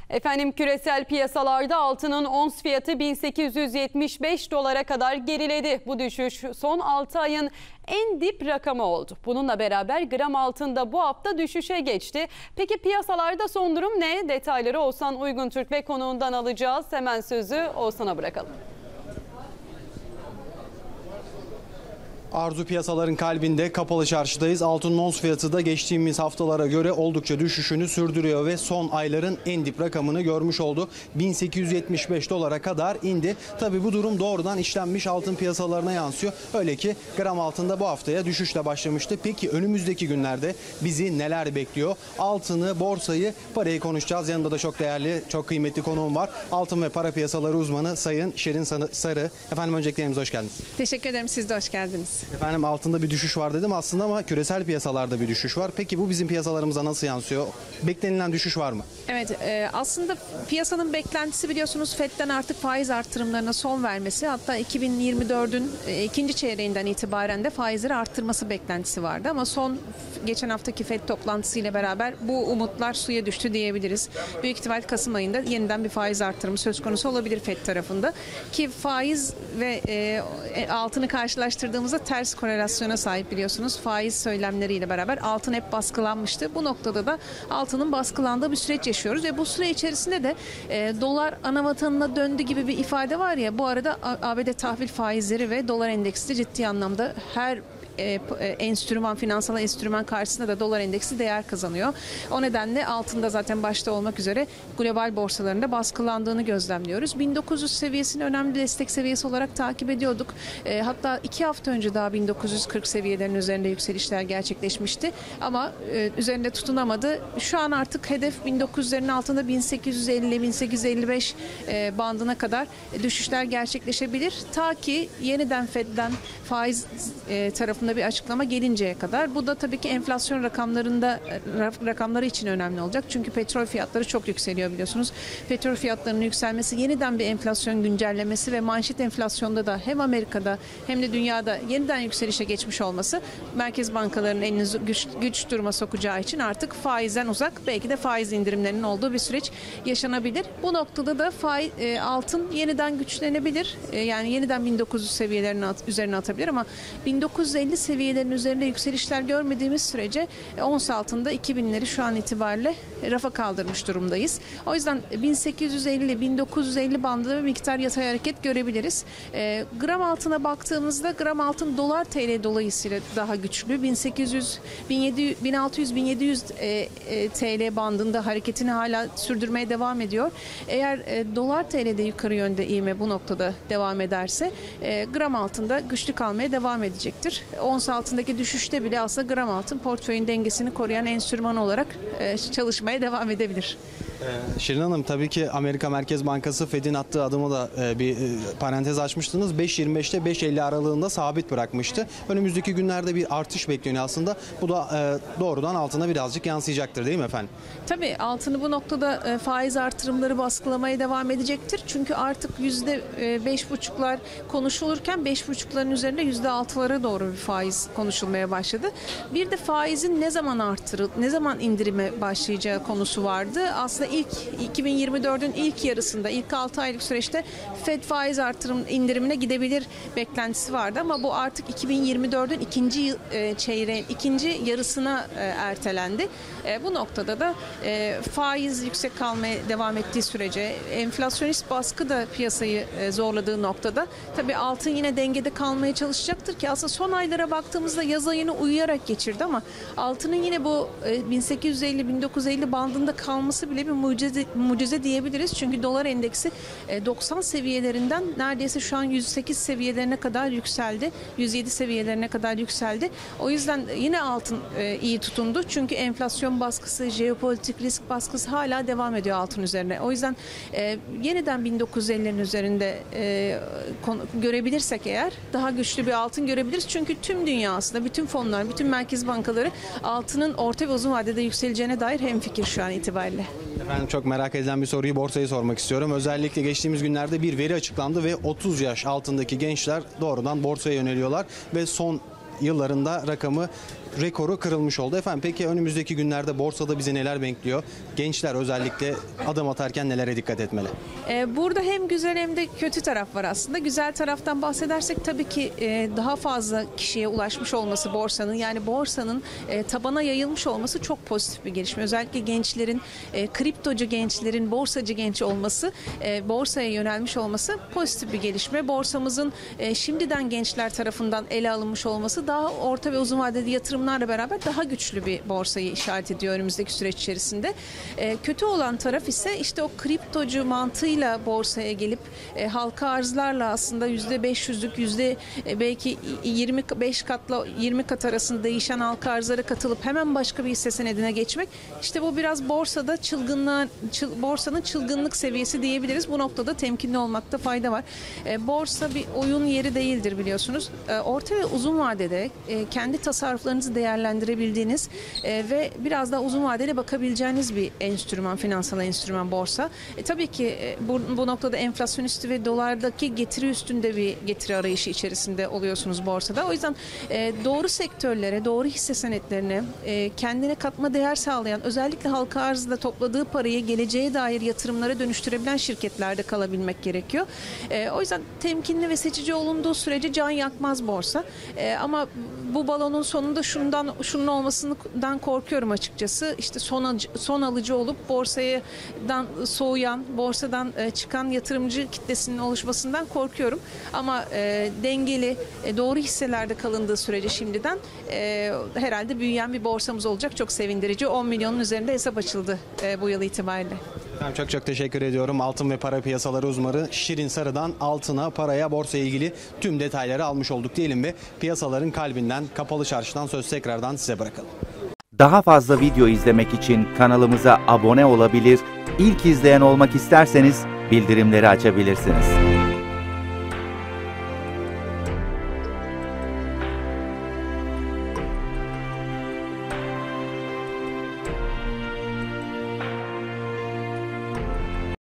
Efendim, küresel piyasalarda altının ons fiyatı 1875 dolara kadar geriledi. Bu düşüş son 6 ayın en dip rakamı oldu. Bununla beraber gram altında bu hafta düşüşe geçti. Peki piyasalarda son durum ne? Detayları Oğuzhan Uyguntürk ve konuğundan alacağız. Hemen sözü Oğuzhan'a bırakalım. Arzu, piyasaların kalbinde kapalı çarşıdayız. Altının ons fiyatı da geçtiğimiz haftalara göre oldukça düşüşünü sürdürüyor ve son ayların en dip rakamını görmüş oldu. 1875 dolara kadar indi. Tabii bu durum doğrudan işlenmiş altın piyasalarına yansıyor. Öyle ki gram altında bu haftaya düşüşle başlamıştı. Peki önümüzdeki günlerde bizi neler bekliyor? Altını, borsayı, parayı konuşacağız. Yanında da çok değerli, çok kıymetli konuğum var. Altın ve para piyasaları uzmanı Sayın Şirin Sarı. Efendim, öncelikle elimize hoş geldiniz. Teşekkür ederim. Siz de hoş geldiniz. Efendim, altında bir düşüş var dedim aslında ama küresel piyasalarda bir düşüş var. Peki bu bizim piyasalarımıza nasıl yansıyor? Beklenilen düşüş var mı? Evet, aslında piyasanın beklentisi, biliyorsunuz, FED'den artık faiz artırımlarına son vermesi, hatta 2024'ün ikinci çeyreğinden itibaren de faizleri arttırması beklentisi vardı. Ama geçen haftaki FED toplantısıyla beraber bu umutlar suya düştü diyebiliriz. Büyük ihtimal Kasım ayında yeniden bir faiz artırımı söz konusu olabilir FED tarafında. Ki faiz ve altını karşılaştırdığımızda ters korelasyona sahip, biliyorsunuz. Faiz söylemleriyle beraber altın hep baskılanmıştı. Bu noktada da altının baskılandığı bir süreç yaşıyoruz ve bu süre içerisinde de dolar ana vatanına döndü gibi bir ifade var ya, bu arada ABD tahvil faizleri ve dolar endeksi de ciddi anlamda her finansal enstrüman karşısında da dolar endeksi değer kazanıyor. O nedenle altında zaten başta olmak üzere global borsalarında baskılandığını gözlemliyoruz. 1900 seviyesini önemli destek seviyesi olarak takip ediyorduk. Hatta 2 hafta önce daha 1940 seviyelerinin üzerinde yükselişler gerçekleşmişti. Ama üzerinde tutunamadı. Şu an artık hedef 1900'lerin altında 1850-1855 bandına kadar düşüşler gerçekleşebilir. Ta ki yeniden FED'den faiz tarafında bir açıklama gelinceye kadar. Bu da tabii ki enflasyon rakamları için önemli olacak. Çünkü petrol fiyatları çok yükseliyor, biliyorsunuz. Petrol fiyatlarının yükselmesi, yeniden bir enflasyon güncellemesi ve manşet enflasyonda da hem Amerika'da hem de dünyada yeniden yükselişe geçmiş olması merkez bankalarının elini güç duruma sokacağı için artık faizden uzak, belki de faiz indirimlerinin olduğu bir süreç yaşanabilir. Bu noktada da altın yeniden güçlenebilir. Yani yeniden 1900 seviyelerinin üzerine atabilir ama 1950 seviyelerin üzerinde yükselişler görmediğimiz sürece ons altında 2000'leri şu an itibariyle rafa kaldırmış durumdayız. O yüzden 1850-1950 bandında bir miktar yatay hareket görebiliriz. Gram altına baktığımızda gram altın dolar TL dolayısıyla daha güçlü. 1600-1700 TL bandında hareketini hala sürdürmeye devam ediyor. Eğer dolar TL'de yukarı yönde ivme bu noktada devam ederse gram altında güçlü kalmaya devam edecektir. Ons altındaki düşüşte bile aslında gram altın portföyün dengesini koruyan enstrüman olarak çalışmaya devam edebilir. Şirin Hanım, tabii ki Amerika Merkez Bankası FED'in attığı adımı da bir parantez açmıştınız. 5.25'te 5.50 aralığında sabit bırakmıştı. Önümüzdeki günlerde bir artış bekleniyor aslında. Bu da doğrudan altına birazcık yansıyacaktır, değil mi efendim? Tabii altını bu noktada faiz artırımları baskılamaya devam edecektir. Çünkü artık %5,5'lar konuşulurken 5,5'ların üzerinde %6'lara doğru bir faiz konuşulmaya başladı. Bir de faizin ne zaman indirime başlayacağı konusu vardı. Aslında 2024'ün ilk yarısında, ilk 6 aylık süreçte FED faiz indirimine gidebilir beklentisi vardı ama bu artık 2024'ün ikinci yarısına ertelendi. Bu noktada da faiz yüksek kalmaya devam ettiği sürece, enflasyonist baskı da piyasayı zorladığı noktada tabii altın yine dengede kalmaya çalışacaktır ki aslında son aylara baktığımızda yaz ayını uyuyarak geçirdi ama altının yine bu 1850-1950 bandında kalması bile bir mucize diyebiliriz. Çünkü dolar endeksi 90 seviyelerinden neredeyse şu an 108 seviyelerine kadar yükseldi. 107 seviyelerine kadar yükseldi. O yüzden yine altın iyi tutundu. Çünkü enflasyon baskısı, jeopolitik risk baskısı hala devam ediyor altın üzerine. O yüzden yeniden 1950'lerin üzerinde görebilirsek eğer daha güçlü bir altın görebiliriz. Çünkü tüm dünya aslında, bütün fonlar, bütün merkez bankaları altının orta ve uzun vadede yükseleceğine dair hemfikir şu an itibariyle. Efendim, çok merak edilen bir soruyu borsaya sormak istiyorum. Özellikle geçtiğimiz günlerde bir veri açıklandı ve 30 yaş altındaki gençler doğrudan borsaya yöneliyorlar ve son yıllarında rakamı rekoru kırılmış oldu. Efendim peki önümüzdeki günlerde borsada bizi neler bekliyor? Gençler özellikle adım atarken nelere dikkat etmeli? Burada hem güzel hem de kötü taraf var aslında. Güzel taraftan bahsedersek tabii ki daha fazla kişiye ulaşmış olması borsanın, yani borsanın tabana yayılmış olması çok pozitif bir gelişme. Özellikle gençlerin, kriptocu gençlerin borsacı genç olması, borsaya yönelmiş olması pozitif bir gelişme. Borsamızın şimdiden gençler tarafından ele alınmış olması daha orta ve uzun vadeli yatırımlarla beraber daha güçlü bir borsayı işaret ediyor önümüzdeki süreç içerisinde. Kötü olan taraf ise işte o kriptocu mantığıyla borsaya gelip halka arzlarla aslında %500'lük belki 25 katla 20 kat arasında değişen halka arzlara katılıp hemen başka bir hisse senedine geçmek. İşte bu biraz borsada borsanın çılgınlık seviyesi diyebiliriz. Bu noktada temkinli olmakta fayda var. Borsa bir oyun yeri değildir biliyorsunuz. Orta ve uzun vadede kendi tasarruflarınızı değerlendirebildiğiniz ve biraz daha uzun vadeli bakabileceğiniz bir enstrüman, finansal enstrüman borsa. Tabii ki bu noktada enflasyon üstü ve dolardaki getiri üstünde bir getiri arayışı içerisinde oluyorsunuz borsada. O yüzden doğru sektörlere, doğru hisse senetlerine, kendine katma değer sağlayan, özellikle halka arzda topladığı parayı geleceğe dair yatırımlara dönüştürebilen şirketlerde kalabilmek gerekiyor. O yüzden temkinli ve seçici olunduğu sürece can yakmaz borsa. Ama bu balonun sonunda şunun olmasından korkuyorum açıkçası. İşte son alıcı olup borsadan soğuyan, borsadan çıkan yatırımcı kitlesinin oluşmasından korkuyorum. Ama dengeli, doğru hisselerde kalındığı sürece şimdiden herhalde büyüyen bir borsamız olacak. Çok sevindirici. 10 milyonun üzerinde hesap açıldı bu yıl itibariyle. Çok teşekkür ediyorum. Altın ve para piyasaları uzmanı Şirin Sarı'dan altına, paraya, borsaya ilgili tüm detayları almış olduk diyelim ve piyasaların kalbinden, kapalı çarşıdan söz tekrardan size bırakalım. Daha fazla video izlemek için kanalımıza abone olabilir, ilk izleyen olmak isterseniz bildirimleri açabilirsiniz.